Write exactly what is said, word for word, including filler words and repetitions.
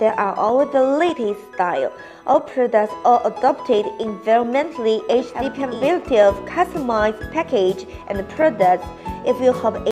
There are all the latest style. All products are adopted environmentally H D capability of customized package and products. If you have